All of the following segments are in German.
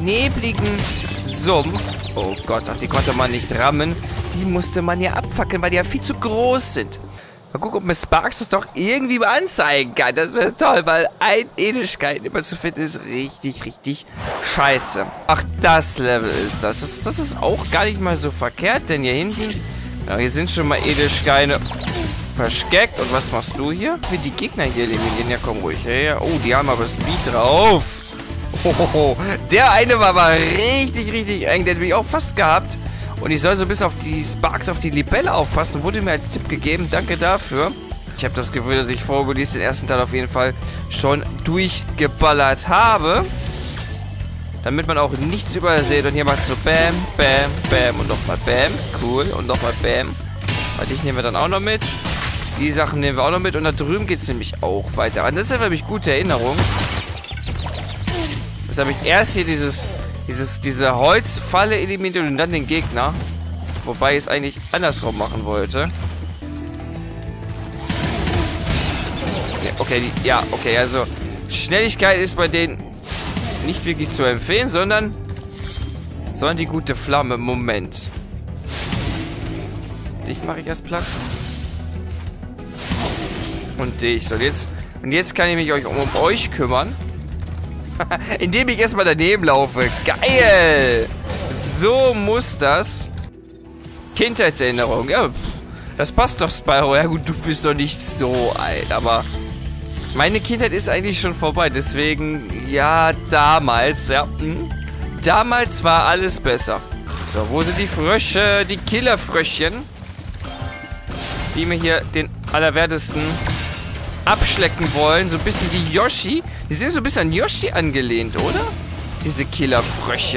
nebligen Sumpf. Oh Gott, ach, die konnte man nicht rammen. Die musste man ja abfackeln, weil die ja viel zu groß sind. Mal gucken, ob mir Sparks das doch irgendwie mal anzeigen kann. Das wäre toll, weil ein Edelstein immer zu finden ist richtig, richtig scheiße. Ach, das Level ist das. Das ist auch gar nicht mal so verkehrt, denn hier hinten, ja, hier sind schon mal Edelsteine versteckt. Und was machst du hier? Für die Gegner hier eliminieren. Ja, komm ruhig her. Oh, die haben aber Speed drauf. Hohoho. Der eine war aber richtig, richtig eng. Den hätte ich auch fast gehabt. Und ich soll so bis auf die Sparks, auf die Libelle aufpassen. Wurde mir als Tipp gegeben. Danke dafür. Ich habe das Gefühl, dass ich vor Release den ersten Teil auf jeden Fall schon durchgeballert habe. Damit man auch nichts übersieht. Und hier macht es so Bam, Bam, Bam und nochmal Bam. Cool. Und nochmal Bam. Weil dich nehmen wir dann auch noch mit. Die Sachen nehmen wir auch noch mit. Und da drüben geht es nämlich auch weiter. Und das ist ja für mich gute Erinnerung. Jetzt habe ich erst hier diese Holzfalle eliminiert und dann den Gegner. Wobei ich es eigentlich andersrum machen wollte. Ja, okay, also Schnelligkeit ist bei denen nicht wirklich zu empfehlen, sondern die gute Flamme. Moment. Dich mache ich erst platt. Und dich. So, und jetzt kann ich mich um euch kümmern. Indem ich erstmal daneben laufe. Geil! So muss das. Kindheitserinnerung. Ja, das passt doch, Spyro. Ja gut, du bist doch nicht so alt, aber meine Kindheit ist eigentlich schon vorbei. Deswegen, ja, damals, ja. Damals war alles besser. So, wo sind die Frösche? Die Killerfröschchen. Die mir hier den Allerwertesten abschlecken wollen. So ein bisschen wie Yoshi. Die sind so ein bisschen an Yoshi angelehnt, oder? Diese Killerfrösche.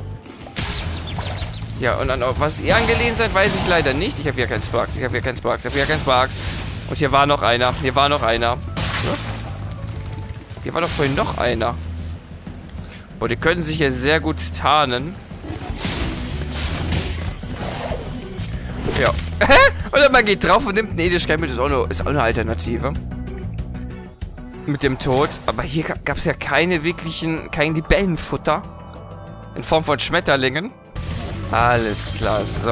Ja, und an was ihr angelehnt seid, weiß ich leider nicht. Ich habe hier keinen Sparks. Und hier war noch einer. Hier war doch vorhin noch einer. Boah, die können sich ja sehr gut tarnen. Ja. Oder man geht drauf und nimmt einen Edelstein mit. Ist auch eine Alternative. Mit dem Tod. Aber hier gab es ja kein Libellenfutter. In Form von Schmetterlingen. Alles klar, so.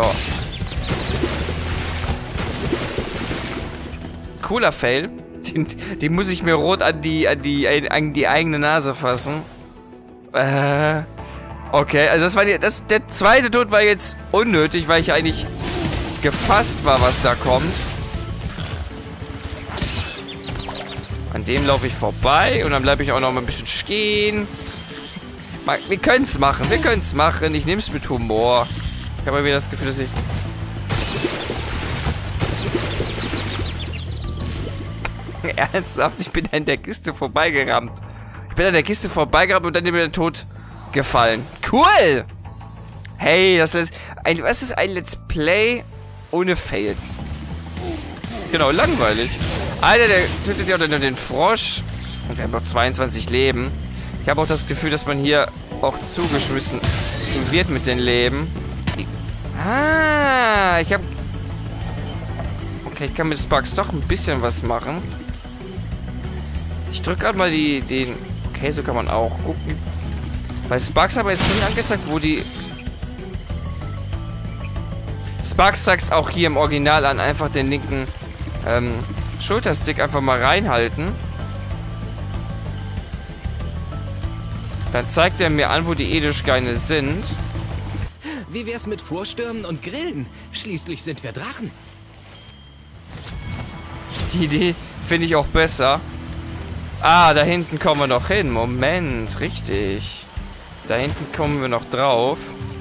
Cooler Fail. Den muss ich mir rot an die eigene Nase fassen. Okay, also der zweite Tod war jetzt unnötig, weil ich eigentlich gefasst war, was da kommt. An dem laufe ich vorbei und dann bleibe ich auch noch mal ein bisschen stehen. Wir können es machen, Ich nehme es mit Humor. Ich habe wieder das Gefühl, dass ich... Ernsthaft, ich bin an der Kiste vorbeigerammt. Und dann ist mir der Tod gefallen. Cool! Hey, was ist ein Let's Play ohne Fails? Genau, langweilig. Alter, der tötet ja nur den Frosch. Und wir haben noch 22 Leben. Ich habe auch das Gefühl, dass man hier auch zugeschmissen wird mit den Leben. Okay, ich kann mit Sparks doch ein bisschen was machen. Ich drücke gerade mal den... Okay, so kann man auch gucken. Bei Sparks aber jetzt schon angezeigt, wo die... Sparks zeigt es auch hier im Original an. Einfach den linken Schulterstick einfach mal reinhalten. Dann zeigt er mir an, wo die Edelsteine sind. Wie wär's mit Vorstürmen und Grillen? Schließlich sind wir Drachen. Die Idee finde ich auch besser. Ah, da hinten kommen wir noch hin. Moment, richtig. Da hinten kommen wir noch drauf.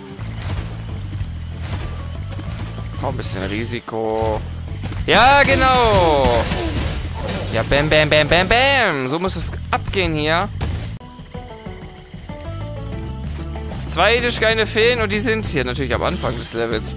Oh, ein bisschen Risiko. Ja, genau. Ja, bam, bam, bam, bam, bam. So muss es abgehen hier. 2 Edelsteine fehlen und die sind hier natürlich am Anfang des Levels.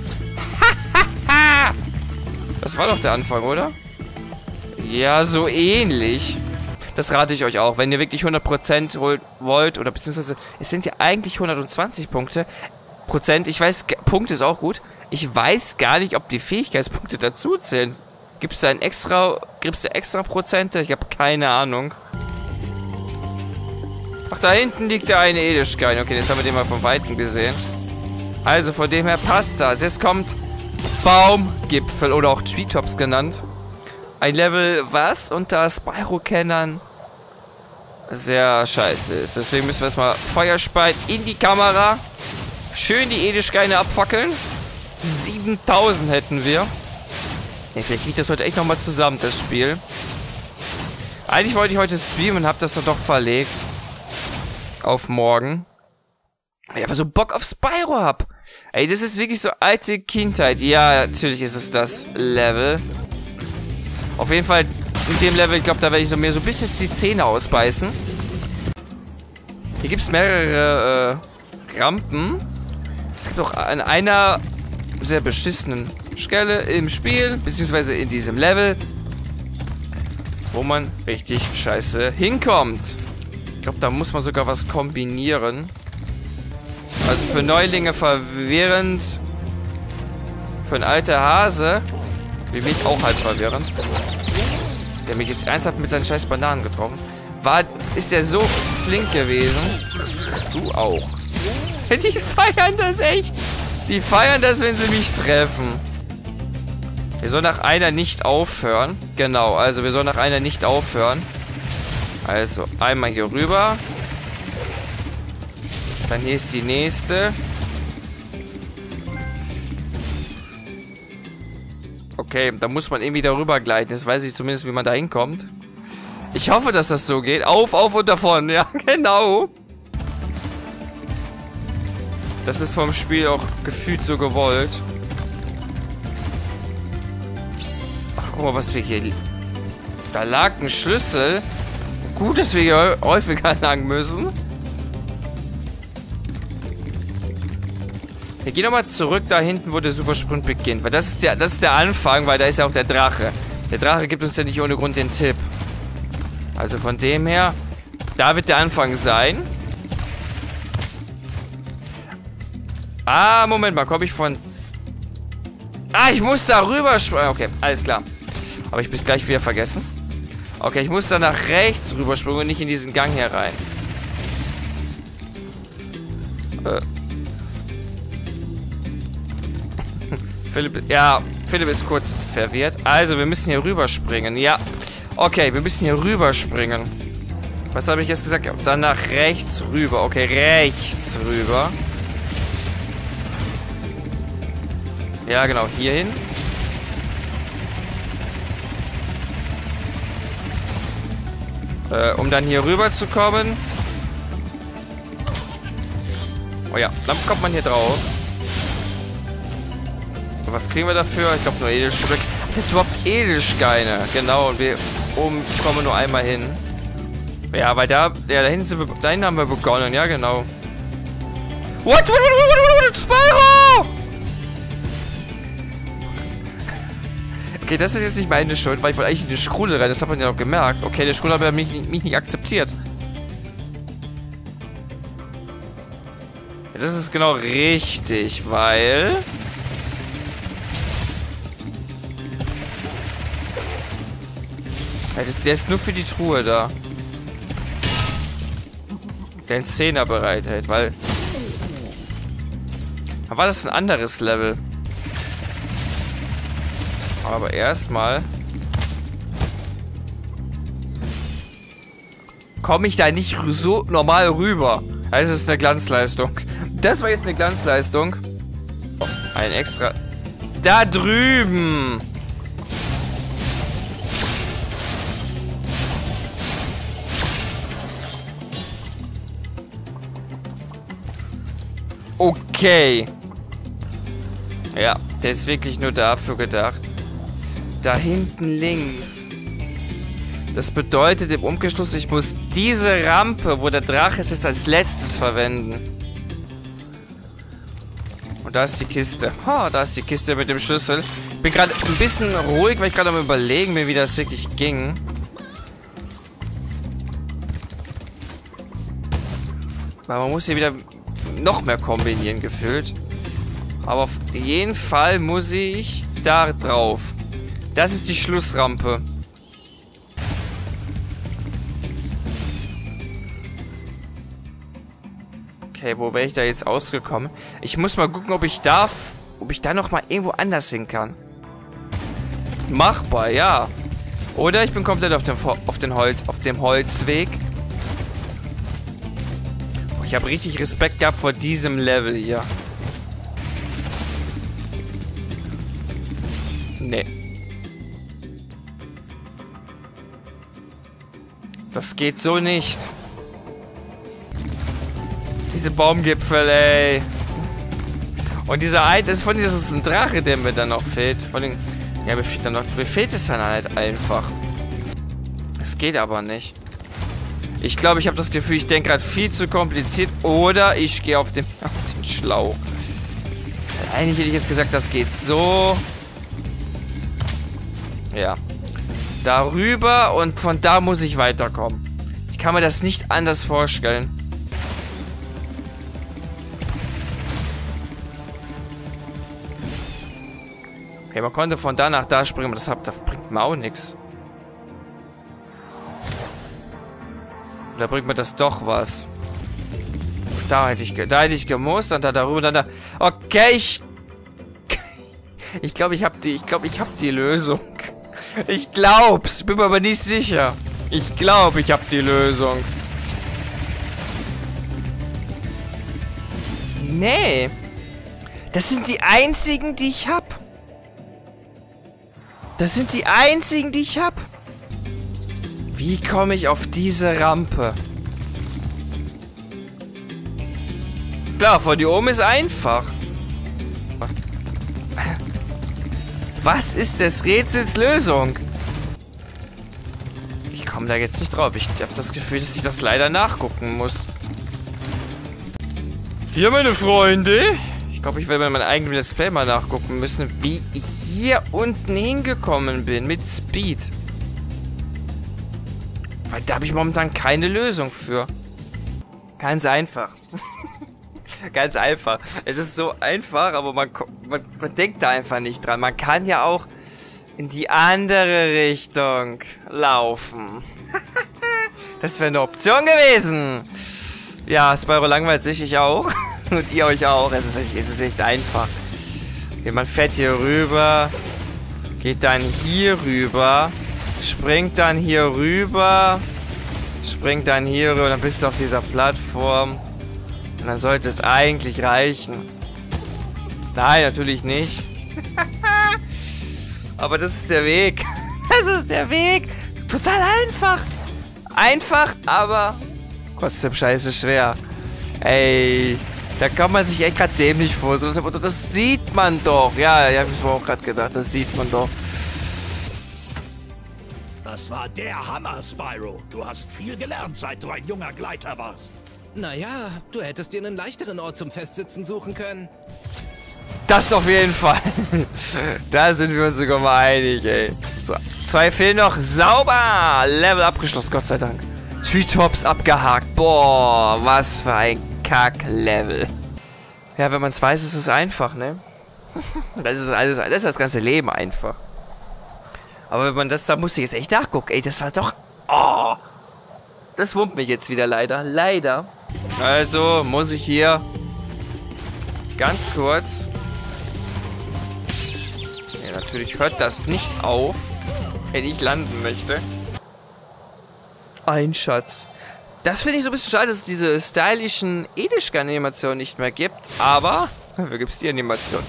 Das war doch der Anfang, oder? Ja, so ähnlich. Das rate ich euch auch. Wenn ihr wirklich 100% wollt, oder beziehungsweise, es sind ja eigentlich 120 Punkte. Ich weiß, Punkte ist auch gut. Ich weiß gar nicht, ob die Fähigkeitspunkte dazu zählen. Gibt's da extra Prozente? Ich habe keine Ahnung. Ach, da hinten liegt der eine Edelstein. Okay, jetzt haben wir den mal von Weitem gesehen. Also, von dem her passt das. Jetzt kommt Baumgipfel oder auch Treetops genannt. Ein Level, was unter Spyro-Kennern sehr scheiße ist. Deswegen müssen wir erstmal Feuerspeit in die Kamera. Schön die Edelsteine abfackeln. 7000 hätten wir. Ja, vielleicht kriege ich das heute echt nochmal zusammen, das Spiel. Eigentlich wollte ich heute streamen und habe das dann doch verlegt. Auf morgen. Weil ich einfach so Bock auf Spyro hab. Ey, das ist wirklich so alte Kindheit. Ja, natürlich ist es das Level. Auf jeden Fall in dem Level, ich glaube, da werde ich mir so ein bisschen die Zähne ausbeißen. Hier gibt es mehrere Rampen. Es gibt auch an einer sehr beschissenen Stelle im Spiel, beziehungsweise in diesem Level, wo man richtig scheiße hinkommt. Ich glaube, da muss man sogar was kombinieren. Also für Neulinge verwirrend. Für ein alter Hase, wie mich auch halt verwirrend. Der mich jetzt ernsthaft mit seinen scheiß Bananen getroffen. Ist der so flink gewesen? Du auch. Die feiern das echt. Die feiern das, wenn sie mich treffen. Wir sollen nach einer nicht aufhören. Genau, also wir sollen nach einer nicht aufhören. Also, einmal hier rüber. Dann hier ist die nächste. Okay, da muss man irgendwie darüber gleiten. Jetzt weiß ich zumindest, wie man da hinkommt. Ich hoffe, dass das so geht. Auf und davon. Ja, genau. Das ist vom Spiel auch gefühlt so gewollt. Ach, guck mal, was wir hier... Da lag ein Schlüssel. Gut, dass wir hier häufiger lang müssen. Wir gehen nochmal zurück da hinten, wo der Supersprint beginnt. Weil das ist der Anfang, weil da ist ja auch der Drache. Der Drache gibt uns ja nicht ohne Grund den Tipp. Also von dem her, da wird der Anfang sein. Ah, Moment mal, komme ich von... Ah, ich muss da rüber springen. Okay, alles klar. Aber ich bis gleich wieder vergessen. Okay, ich muss da nach rechts rüberspringen und nicht in diesen Gang hier rein. Philipp ist kurz verwirrt. Also, wir müssen hier rüberspringen. Ja. Okay, wir müssen hier rüberspringen. Was habe ich jetzt gesagt? Ja, dann nach rechts rüber. Okay, rechts rüber. Ja, genau. Hier hin. Um dann hier rüber zu kommen. Oh ja, dann kommt man hier drauf. So, was kriegen wir dafür? Ich glaube nur Edelsteine. Jetzt überhaupt Edelsteine. Genau, und wir oben kommen nur einmal hin. Ja, weil da hinten haben wir begonnen. Ja, genau. What? Spyro! Okay, das ist jetzt nicht meine Schuld, weil ich wollte eigentlich in die Schule rein. Das hat man ja auch gemerkt. Okay, der Schule hat mich nicht akzeptiert. Ja, das ist genau richtig, weil... Ja, der ist nur für die Truhe da. Der einen Zehner bereithält, weil... Aber war das ein anderes Level? Aber erstmal... komme ich da nicht so normal rüber. Also es ist eine Glanzleistung. Das war jetzt eine Glanzleistung. Oh, ein extra... Da drüben! Okay. Ja, der ist wirklich nur dafür gedacht. Da hinten links. Das bedeutet im Umkehrschluss, ich muss diese Rampe, wo der Drache ist, jetzt als letztes verwenden. Und da ist die Kiste. Oh, da ist die Kiste mit dem Schlüssel. Ich bin gerade ein bisschen ruhig, weil ich gerade am Überlegen bin, wie das wirklich ging. Weil man muss hier wieder noch mehr kombinieren, gefühlt. Aber auf jeden Fall muss ich da drauf. Das ist die Okay, wo wäre ich da jetzt ausgekommen? Ich muss mal gucken, ob ich da noch mal irgendwo anders hin kann. Machbar, ja. Oder ich bin komplett auf dem Holzweg. Oh, ich habe richtig Respekt gehabt vor diesem Level hier. Nee. Das geht so nicht. Diese Baumgipfel, ey. Und dieser das ist ein Drache, der mir dann noch fehlt. Von den, ja, mir fehlt es dann halt einfach. Es geht aber nicht. Ich glaube, ich habe das Gefühl, ich denke gerade viel zu kompliziert. Oder ich gehe auf den Schlauch. Eigentlich hätte ich jetzt gesagt, das geht so. Ja. Darüber und von da muss ich weiterkommen. Ich kann mir das nicht anders vorstellen. Okay, man konnte von da nach da springen, aber das bringt mir auch nichts. Oder bringt mir das doch was? Da hätte ich gemusst, dann darüber, dann da. Okay, ich glaube, ich habe die Lösung. Ich glaub's, bin mir aber nicht sicher. Ich glaube, ich habe die Lösung. Nee. Das sind die einzigen, die ich habe. Das sind die einzigen, die ich habe. Wie komme ich auf diese Rampe? Klar, von hier oben ist einfach. Was ist des Rätsels Lösung? Ich komme da jetzt nicht drauf. Ich habe das Gefühl, dass ich das leider nachgucken muss. Hier, meine Freunde. Ich glaube, ich werde bei meinem eigenen Let's Play mal nachgucken müssen, wie ich hier unten hingekommen bin mit Speed. Weil da habe ich momentan keine Lösung für. Ganz einfach. Ganz einfach. Es ist so einfach, aber man denkt da einfach nicht dran. Man kann ja auch in die andere Richtung laufen. Das wäre eine Option gewesen. Ja, Spyro langweilt sich, ich auch. Und ihr euch auch. Es ist echt einfach. Okay, man fährt hier rüber. Geht dann hier rüber. Springt dann hier rüber. Springt dann hier rüber. Dann bist du auf dieser Plattform. Und dann sollte es eigentlich reichen. Nein, natürlich nicht. Aber das ist der Weg. Das ist der Weg. Total einfach. Einfach, aber trotzdem scheiße schwer. Ey, da kann man sich echt gerade dämlich vorstellen. Das sieht man doch. Ja, ich habe mir auch gerade gedacht, das sieht man doch. Das war der Hammer, Spyro. Du hast viel gelernt, seit du ein junger Gleiter warst. Naja, du hättest dir einen leichteren Ort zum Festsitzen suchen können. Das auf jeden Fall. Da sind wir uns sogar mal einig, ey. So, 2 fehlen noch. Sauber. Level abgeschlossen, Gott sei Dank. Treetops abgehakt. Boah, was für ein Kack-Level. Ja, wenn man es weiß, ist es einfach, ne? Das ist das ganze Leben einfach. Aber wenn man das, da muss ich jetzt echt nachgucken. Ey, das war doch... Oh, das wurmt mich jetzt wieder leider. Leider. Also muss ich hier ganz kurz... Ja, natürlich hört das nicht auf, wenn ich landen möchte. Ein Schatz. Das finde ich so ein bisschen schade, dass es diese stylischen Edischka-Animationen nicht mehr gibt. Aber, wo gibt es die Animation?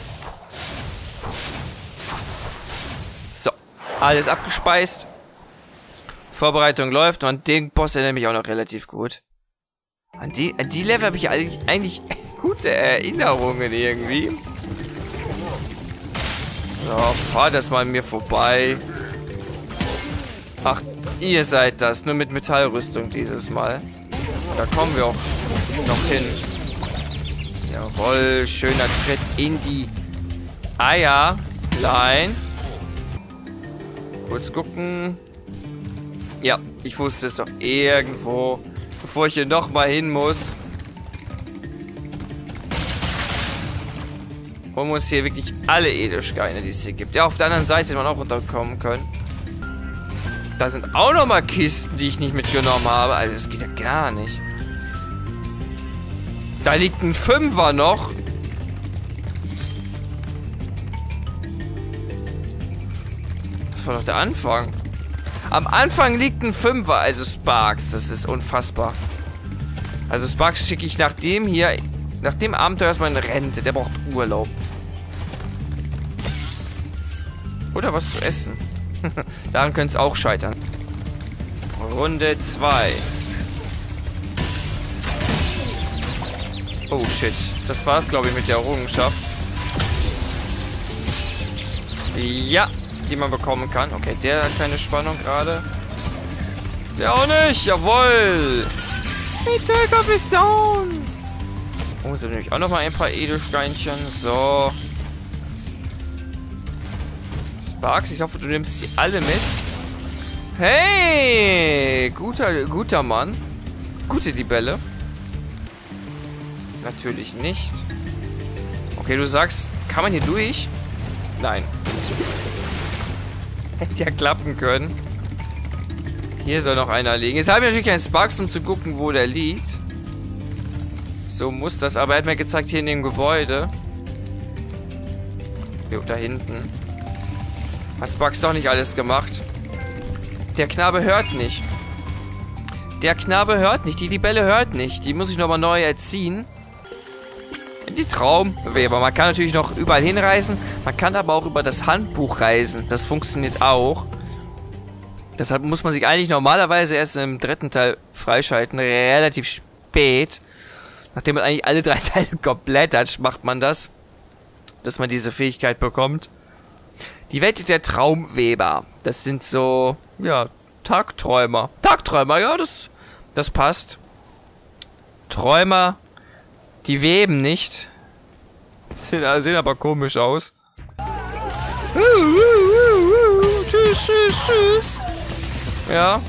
So, alles abgespeist. Vorbereitung läuft und den Boss erinnert mich auch noch relativ gut. An die Level habe ich eigentlich gute Erinnerungen irgendwie. So, fahr das mal an mir vorbei. Ach, ihr seid das. Nur mit Metallrüstung dieses Mal. Da kommen wir auch noch hin. Jawohl, schöner Tritt in die Eierlein. Kurz gucken. Ja, ich wusste es doch irgendwo. Bevor ich hier nochmal hin muss. Man muss hier wirklich alle Edelsteine, die es hier gibt. Ja, auf der anderen Seite hätte man auch runterkommen können. Da sind auch nochmal Kisten, die ich nicht mitgenommen habe. Also das geht ja gar nicht. Da liegt ein Fünfer noch. Das war doch der Anfang. Am Anfang liegt ein Fünfer, also Sparx. Das ist unfassbar. Also Sparx schicke ich nach dem hier, nach dem Abenteuer erstmal in Rente. Der braucht Urlaub. Oder was zu essen. Daran könnte es auch scheitern. Runde 2. Oh shit. Das war's, glaube ich, mit der Errungenschaft. Ja, die man bekommen kann. Okay, der hat keine Spannung gerade. Der auch nicht. Jawohl. Die Take-Off ist down. Oh, sind nämlich auch nochmal ein paar Edelsteinchen. So. Sparx, ich hoffe, du nimmst sie alle mit. Hey! Guter Mann. Gute Libelle. Natürlich nicht. Okay, du sagst, kann man hier durch? Nein. Hätte ja klappen können. Hier soll noch einer liegen. Jetzt habe ich natürlich keinen Sparx, um zu gucken, wo der liegt. So muss das. Aber er hat mir gezeigt, hier in dem Gebäude. Jo, da hinten. Hat Sparx doch nicht alles gemacht. Der Knabe hört nicht. Der Knabe hört nicht. Die Libelle hört nicht. Die muss ich nochmal neu erziehen. In die Traumweber. Man kann natürlich noch überall hinreisen. Man kann aber auch über das Handbuch reisen. Das funktioniert auch. Deshalb muss man sich eigentlich normalerweise erst im 3. Teil freischalten. Relativ spät. Nachdem man eigentlich alle 3 Teile komplett hat, macht man das. Dass man diese Fähigkeit bekommt. Die Welt der Traumweber. Das sind so, ja, Tagträumer. Tagträumer, ja, das passt. Träumer, die weben nicht. Sehen aber komisch aus. Tschüss, tschüss, tschüss. Ja.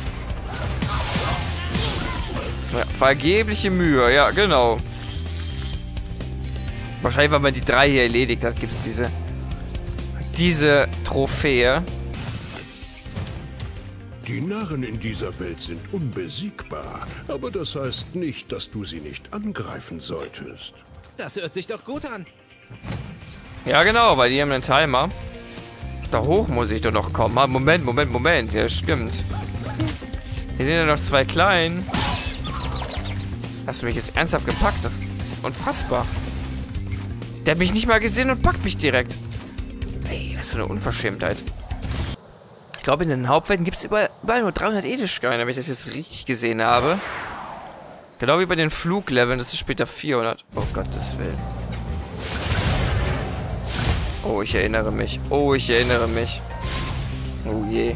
Ja, vergebliche Mühe, ja, genau. Wahrscheinlich, wenn man die 3 hier erledigt hat, gibt es diese Trophäe. Die Narren in dieser Welt sind unbesiegbar, aber das heißt nicht, dass du sie nicht angreifen solltest. Das hört sich doch gut an. Ja, genau, weil die haben einen Timer. Da hoch muss ich doch noch kommen. Ah, Moment. Ja, stimmt. Hier sind ja noch 2 klein. Hast du mich jetzt ernsthaft gepackt? Das ist unfassbar. Der hat mich nicht mal gesehen und packt mich direkt. Ey, was für eine Unverschämtheit. Ich glaube, in den Hauptwelten gibt es überall nur 300 Edelsteine, wenn ich das jetzt richtig gesehen habe. Genau wie bei den Flugleveln, das ist später 400. Oh Gottes Willen. Oh, ich erinnere mich. Oh je.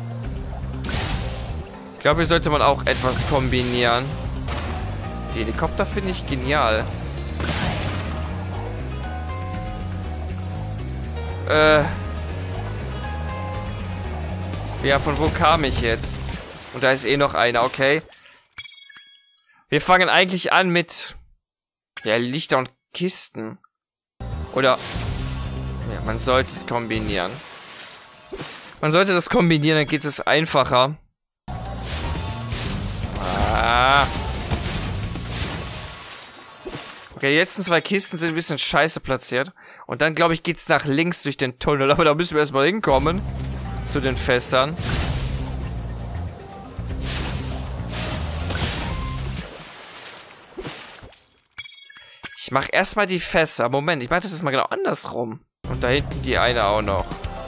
Ich glaube, hier sollte man auch etwas kombinieren. Die Helikopter finde ich genial. Ja, von wo kam ich jetzt? Und da ist eh noch einer, okay. Wir fangen eigentlich an mit... Ja, Lichter und Kisten. Oder... Ja, man sollte es kombinieren. Man sollte das kombinieren, dann geht es einfacher. Ah. Okay, die letzten 2 Kisten sind ein bisschen scheiße platziert. Und dann, glaube ich, geht's nach links durch den Tunnel. Aber da müssen wir erstmal hinkommen. Zu den Fässern. Ich mache erstmal die Fässer. Moment, ich mache das jetzt mal genau andersrum. Und da hinten die eine auch noch.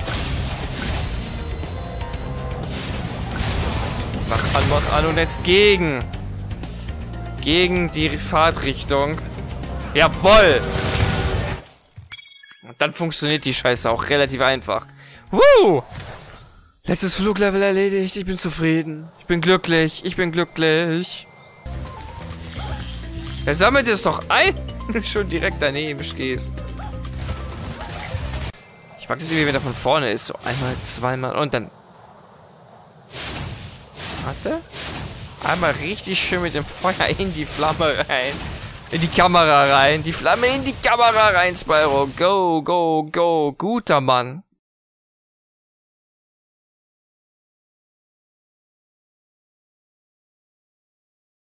Mach an und jetzt gegen die Fahrtrichtung. Jawoll! Und dann funktioniert die Scheiße auch relativ einfach. Woo! Letztes Fluglevel erledigt. Ich bin zufrieden. Ich bin glücklich. Er sammelt es doch ein. Schon direkt daneben stehst. Ich mag das irgendwie, wenn er von vorne ist. So einmal, zweimal und dann... Warte. Einmal richtig schön mit dem Feuer in die Flamme rein. In die Kamera rein. Die Flamme in die Kamera rein, Spyro. Go, go, go. Guter Mann.